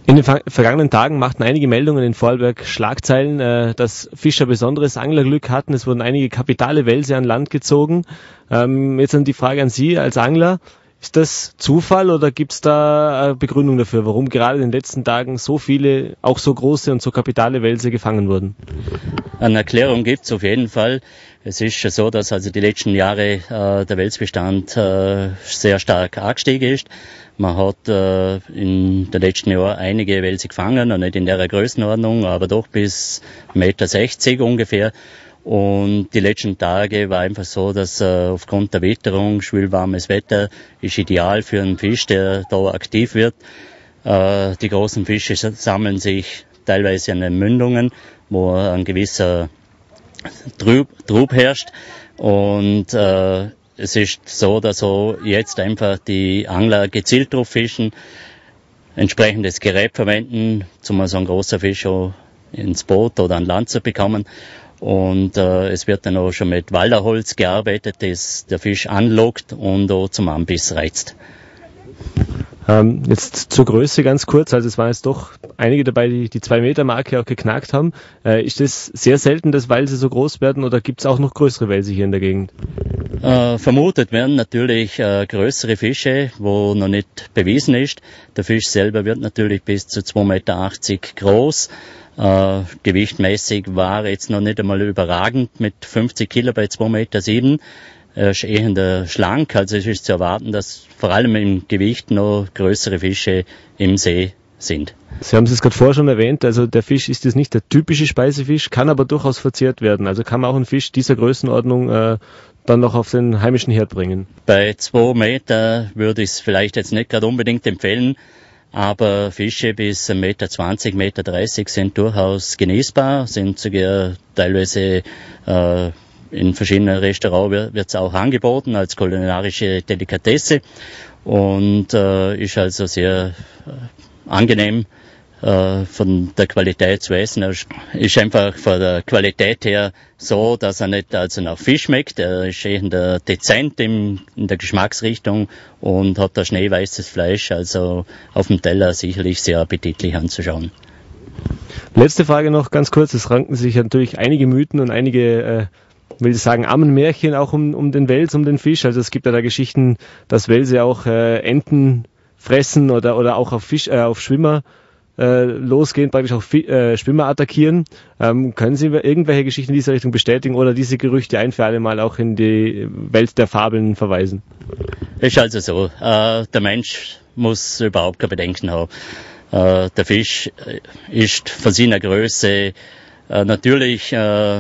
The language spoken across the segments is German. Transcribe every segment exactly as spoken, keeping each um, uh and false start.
In den ver vergangenen Tagen machten einige Meldungen in Vorarlberg Schlagzeilen, äh, dass Fischer besonderes Anglerglück hatten. Es wurden einige kapitale Welse an Land gezogen. Ähm, jetzt dann die Frage an Sie als Angler. Ist das Zufall oder gibt es da eine Begründung dafür, warum gerade in den letzten Tagen so viele, auch so große und so kapitale Welse gefangen wurden? Eine Erklärung gibt es auf jeden Fall. Es ist schon so, dass also die letzten Jahre äh, der Welsbestand äh, sehr stark angestiegen ist. Man hat äh, in den letzten Jahren einige Welse gefangen, noch nicht in der Größenordnung, aber doch bis eins Komma sechzig Meter ungefähr. Und die letzten Tage war einfach so, dass äh, aufgrund der Witterung, schwülwarmes Wetter, ist ideal für einen Fisch, der da aktiv wird. Äh, die großen Fische sammeln sich teilweise an den Mündungen, wo ein gewisser Trub, Trub herrscht. Und äh, es ist so, dass so jetzt einfach die Angler gezielt drauf fischen, entsprechendes Gerät verwenden, um so einen großen Fisch auch ins Boot oder an Land zu bekommen. Und äh, es wird dann auch schon mit Walderholz gearbeitet, das der Fisch anlockt und auch zum Anbiss reizt. Ähm, jetzt zur Größe ganz kurz, also es waren jetzt doch einige dabei, die die zwei Meter Marke auch geknackt haben. Äh, ist es sehr selten, dass Welse so groß werden oder gibt es auch noch größere Welse hier in der Gegend? Äh, vermutet werden natürlich äh, größere Fische, wo noch nicht bewiesen ist. Der Fisch selber wird natürlich bis zu zwei Meter achtzig groß. Äh, gewichtmäßig war jetzt noch nicht einmal überragend mit fünfzig Kilo bei zwei Meter sieben. Er ist eher schlank, also es ist zu erwarten, dass vor allem im Gewicht noch größere Fische im See sind. Sie haben es gerade vorher schon erwähnt, also der Fisch ist jetzt nicht der typische Speisefisch, kann aber durchaus verzehrt werden. Also kann man auch einen Fisch dieser Größenordnung äh, dann noch auf den heimischen Herd bringen. Bei zwei Meter würde ich es vielleicht jetzt nicht gerade unbedingt empfehlen, aber Fische bis eins Meter zwanzig, eins Meter dreißig sind durchaus genießbar, sind sogar teilweise äh, in verschiedenen Restaurants wird es auch angeboten als kulinarische Delikatesse und äh, ist also sehr äh, angenehm äh, von der Qualität zu essen. Er ist einfach von der Qualität her so, dass er nicht also nach Fisch schmeckt. Er ist eher dezent im, in der Geschmacksrichtung und hat da schneeweißes Fleisch, also auf dem Teller sicherlich sehr appetitlich anzuschauen. Letzte Frage noch ganz kurz. Es ranken sich natürlich einige Mythen und einige äh, will ich sagen, Ammenmärchen auch um, um den Wels, um den Fisch. Also es gibt ja da Geschichten, dass Welse auch äh, Enten fressen oder oder auch auf Fisch, äh, auf Schwimmer äh, losgehen, praktisch auch Fi äh, Schwimmer attackieren. Ähm, können Sie irgendwelche Geschichten in dieser Richtung bestätigen oder diese Gerüchte ein für alle Mal auch in die Welt der Fabeln verweisen? Ist also so. Äh, der Mensch muss überhaupt keine Bedenken haben. Äh, der Fisch ist von seiner Größe äh, natürlich äh,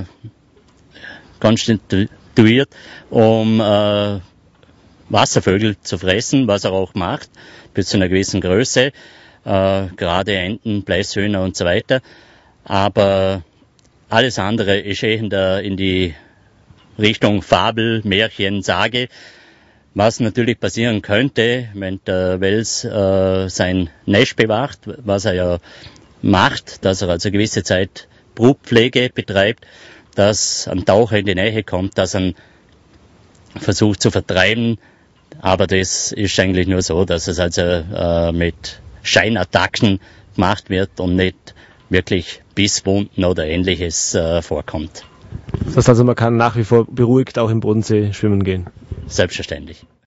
konstituiert, um äh, Wasservögel zu fressen, was er auch macht, bis zu einer gewissen Größe, äh, gerade Enten, Blässhühner und so weiter. Aber alles andere ist eher in, der, in die Richtung Fabel, Märchen, Sage. Was natürlich passieren könnte, wenn der Wels äh, sein Nest bewacht, was er ja macht, dass er also gewisse Zeit Brutpflege betreibt, dass ein Taucher in die Nähe kommt, dass er versucht zu vertreiben. Aber das ist eigentlich nur so, dass es also äh, mit Scheinattacken gemacht wird und nicht wirklich Bisswunden oder Ähnliches äh, vorkommt. Das heißt also, man kann nach wie vor beruhigt auch im Bodensee schwimmen gehen? Selbstverständlich.